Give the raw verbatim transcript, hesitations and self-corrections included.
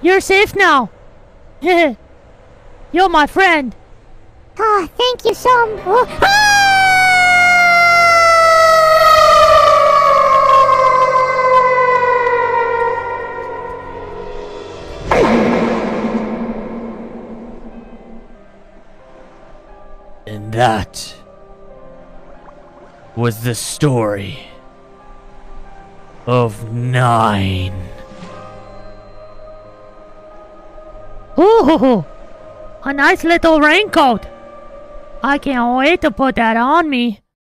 You're safe now. You're my friend. Oh, thank you so much. And that was the story of nine. Ooh, a nice little raincoat. I can't wait to put that on me.